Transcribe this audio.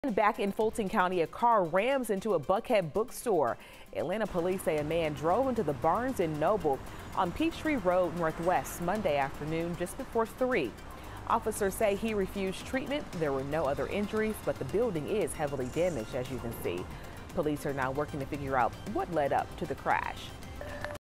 Back in Fulton County, a car rams into a Buckhead bookstore. Atlanta police say a man drove into the Barnes & Noble on Peachtree Road Northwest Monday afternoon just before 3. Officers say he refused treatment. There were no other injuries, but the building is heavily damaged, as you can see. Police are now working to figure out what led up to the crash.